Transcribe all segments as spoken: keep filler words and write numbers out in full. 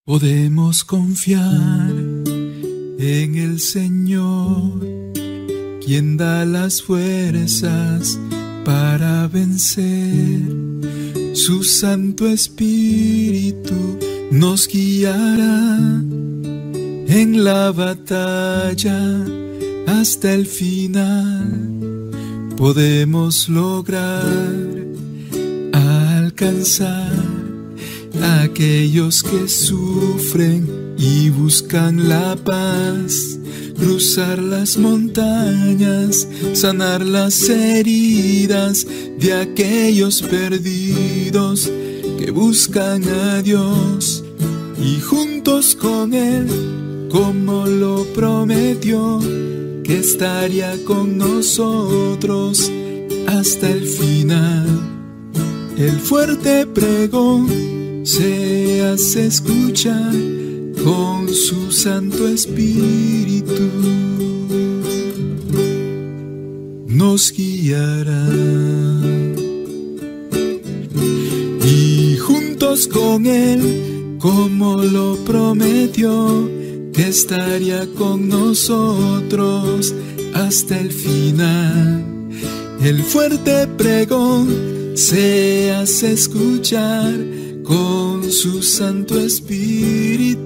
Podemos confiar en el Señor, quien da las fuerzas para vencer. Su Santo Espíritu nos guiará en la batalla hasta el final. Podemos lograr alcanzar a aquellos que sufren y buscan la paz, cruzar las montañas, sanar las heridas de aquellos perdidos que buscan a Dios, y juntos con Él, como lo prometió, que estaría con nosotros hasta el final. El fuerte pregón se hace escuchar con su Santo Espíritu, nos guiará, y juntos con Él, como lo prometió, que estaría con nosotros hasta el final. El fuerte pregón se hace escuchar con su Santo Espíritu,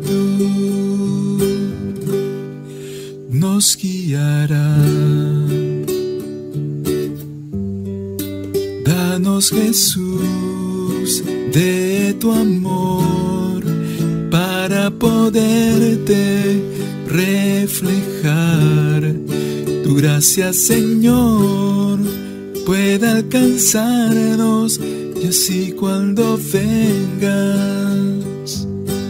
nos guiará. Danos, Jesús, de tu amor, para poderte reflejar. Tu gracia, Señor, pueda alcanzarnos, y así cuando vengas,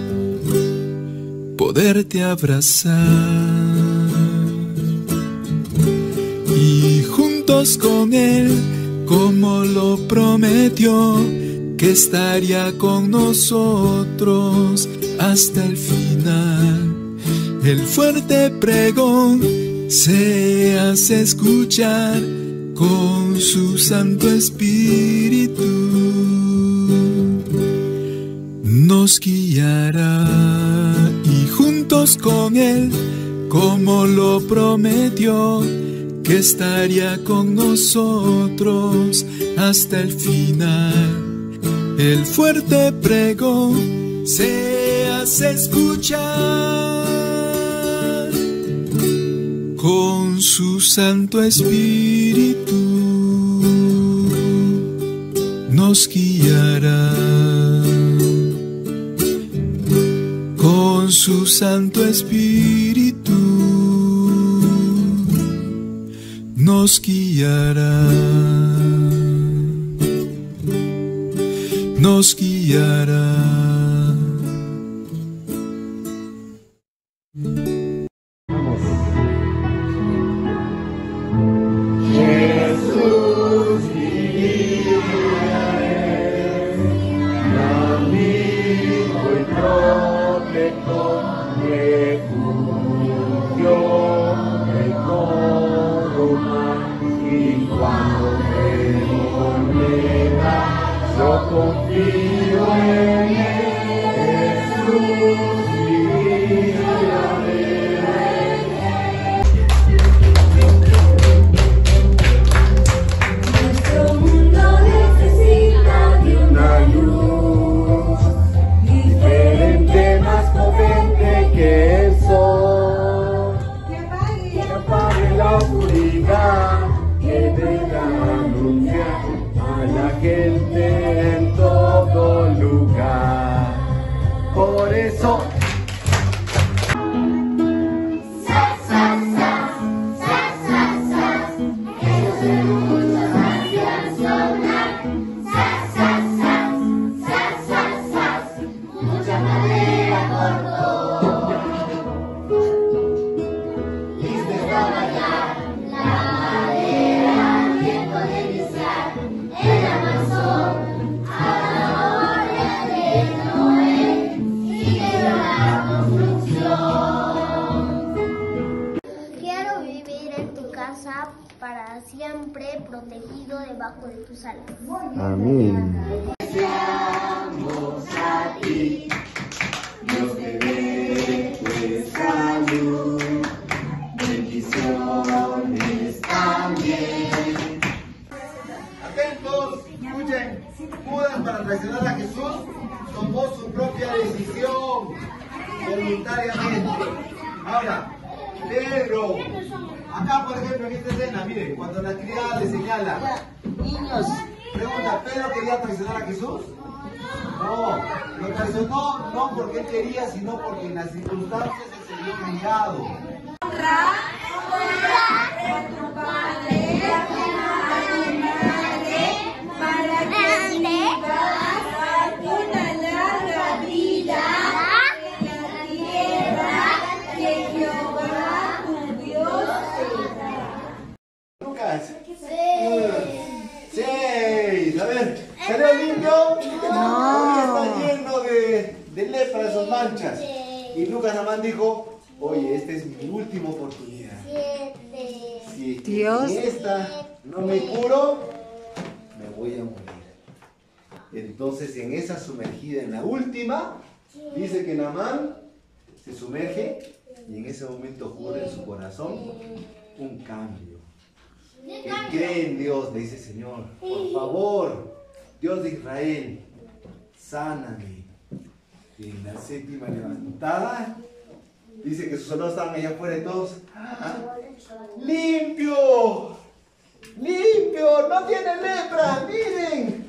poderte abrazar, y juntos con Él, como lo prometió, que estaría con nosotros hasta el final. El fuerte pregón se hace escuchar con su Santo Espíritu, nos guiará, y juntos con Él, como lo prometió, que estaría con nosotros hasta el final. El fuerte pregón se hace escuchar con su Santo Espíritu, nos guiará. Con su Santo Espíritu nos guiará, nos guiará. Para siempre protegido debajo de tus alas. Amén. Deseamos a ti, Dios. Judas, para traicionar a Jesús, tomó su propia decisión voluntariamente. Ahora, Pedro, acá por ejemplo en esta escena, miren, cuando la criada le señala, niños, pregunta, ¿Pedro quería traicionar a Jesús? No, lo traicionó no porque él quería, sino porque en las circunstancias él se vio obligado. Honra, honra a tu padre, a tu madre, para que vivas una larga vida en la tierra que Jehová tu Dios te da. Lucas. Seis. A ver, ¿salió limpio? No. Está lleno de, de lepra, sus manchas. Y Lucas Amán dijo, oye, esta es mi última oportunidad. Si Dios. en esta no me curo, me voy a morir. Entonces, en esa sumergida, en la última, dice que Naamán se sumerge y en ese momento ocurre en su corazón un cambio. Él cree en Dios, le dice, Señor, por favor, Dios de Israel, sáname. Y en la séptima levantada, dice que sus soldados estaban allá afuera y todos, ¡ah! ¡Limpio! ¡Limpio! ¡No tiene lepra! ¡Miren!